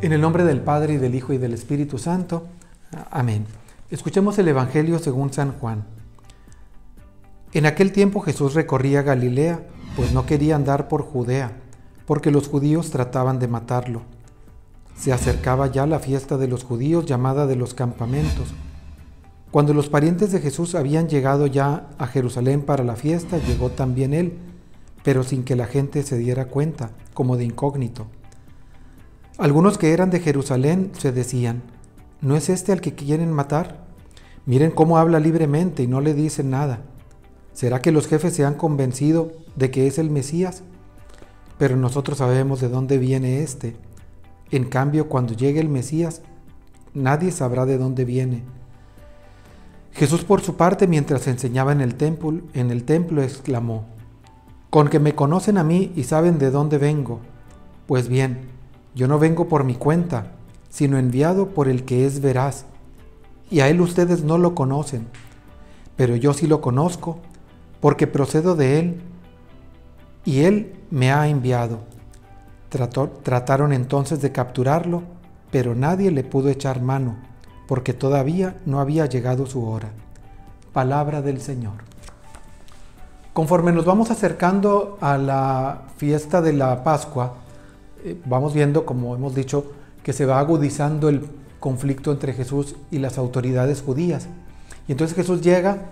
En el nombre del Padre, y del Hijo, y del Espíritu Santo. Amén. Escuchemos el Evangelio según San Juan. En aquel tiempo Jesús recorría Galilea, pues no quería andar por Judea, porque los judíos trataban de matarlo. Se acercaba ya la fiesta de los judíos, llamada de los campamentos. Cuando los parientes de Jesús habían llegado ya a Jerusalén para la fiesta, llegó también él, pero sin que la gente se diera cuenta, como de incógnito. Algunos que eran de Jerusalén se decían: ¿no es este al que quieren matar? Miren cómo habla libremente y no le dicen nada. ¿Será que los jefes se han convencido de que es el Mesías? Pero nosotros sabemos de dónde viene este. En cambio, cuando llegue el Mesías, nadie sabrá de dónde viene. Jesús, por su parte, mientras enseñaba en el templo, exclamó: «Con que me conocen a mí y saben de dónde vengo. Pues bien, yo no vengo por mi cuenta, sino enviado por el que es veraz. Y a él ustedes no lo conocen, pero yo sí lo conozco, porque procedo de él, y él me ha enviado». Trataron entonces de capturarlo, pero nadie le pudo echar mano, porque todavía no había llegado su hora. Palabra del Señor. Conforme nos vamos acercando a la fiesta de la Pascua, vamos viendo, como hemos dicho, que se va agudizando el conflicto entre Jesús y las autoridades judías. Y entonces Jesús llega,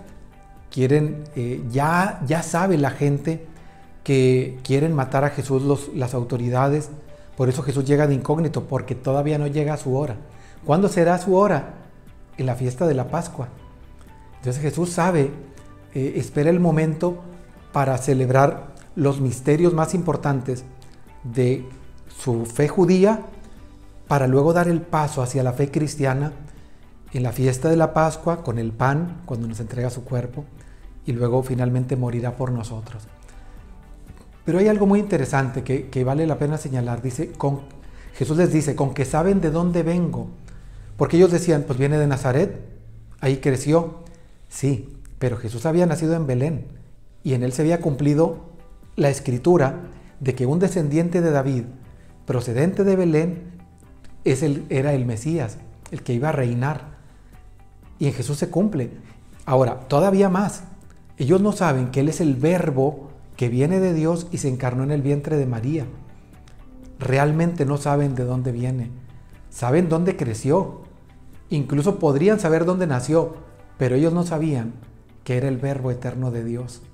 ya sabe la gente que quieren matar a Jesús las autoridades. Por eso Jesús llega de incógnito, porque todavía no llega a su hora. ¿Cuándo será su hora? En la fiesta de la Pascua. Entonces Jesús sabe, espera el momento para celebrar los misterios más importantes de su fe judía, para luego dar el paso hacia la fe cristiana en la fiesta de la Pascua con el pan, cuando nos entrega su cuerpo, y luego finalmente morirá por nosotros. Pero hay algo muy interesante que vale la pena señalar. Jesús les dice: con que saben de dónde vengo. Porque ellos decían: pues viene de Nazaret, ahí creció. Sí, pero Jesús había nacido en Belén, y en él se había cumplido la escritura de que un descendiente de David, procedente de Belén, era el Mesías, el que iba a reinar. Y en Jesús se cumple. Ahora, todavía más. Ellos no saben que él es el Verbo que viene de Dios y se encarnó en el vientre de María. Realmente no saben de dónde viene. Saben dónde creció. Incluso podrían saber dónde nació, pero ellos no sabían que era el Verbo eterno de Dios.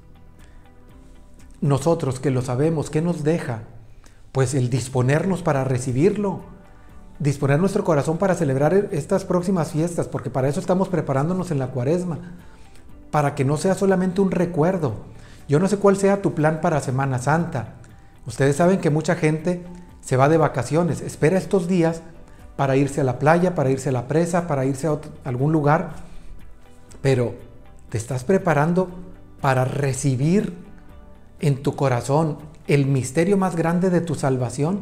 Nosotros que lo sabemos, ¿qué nos deja? Pues el disponernos para recibirlo, disponer nuestro corazón para celebrar estas próximas fiestas, porque para eso estamos preparándonos en la Cuaresma, para que no sea solamente un recuerdo. Yo no sé cuál sea tu plan para Semana Santa. Ustedes saben que mucha gente se va de vacaciones, espera estos días para irse a la playa, para irse a la presa, para irse a algún lugar, pero ¿te estás preparando para recibir en tu corazón el misterio más grande de tu salvación?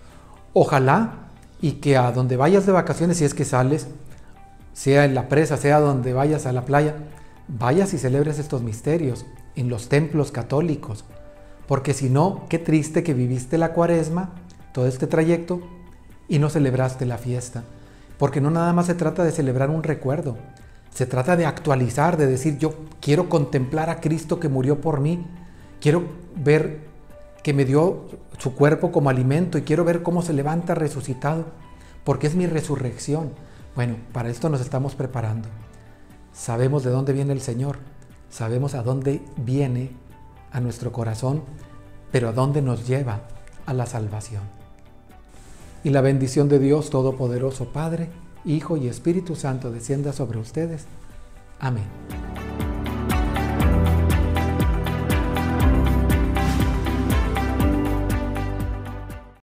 Ojalá y que a donde vayas de vacaciones, si es que sales, sea en la presa, sea donde vayas a la playa, vayas y celebres estos misterios en los templos católicos, porque si no, qué triste que viviste la Cuaresma, todo este trayecto, y no celebraste la fiesta, porque no nada más se trata de celebrar un recuerdo, se trata de actualizar, de decir: yo quiero contemplar a Cristo que murió por mí, quiero ver que me dio su cuerpo como alimento y quiero ver cómo se levanta resucitado, porque es mi resurrección. Bueno, para esto nos estamos preparando. Sabemos de dónde viene el Señor, sabemos a dónde viene a nuestro corazón, pero a dónde nos lleva, a la salvación. Y la bendición de Dios Todopoderoso, Padre, Hijo y Espíritu Santo descienda sobre ustedes. Amén.